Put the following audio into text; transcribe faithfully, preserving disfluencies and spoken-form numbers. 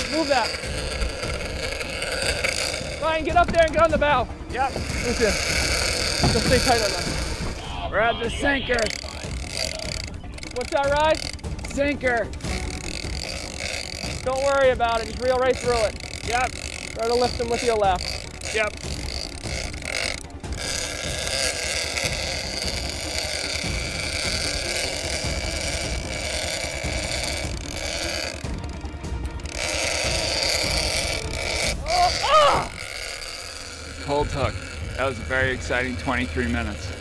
Move that. Ryan, get up there and get on the bow. Yep. Move here. Just stay tight on that. Grab the sinker. What's that, Ryan? Sinker. Don't worry about it. Just reel right through it. Yep. Try to lift him with your left. Yep. Oh, ah! Cold hook. That was a very exciting twenty-three minutes.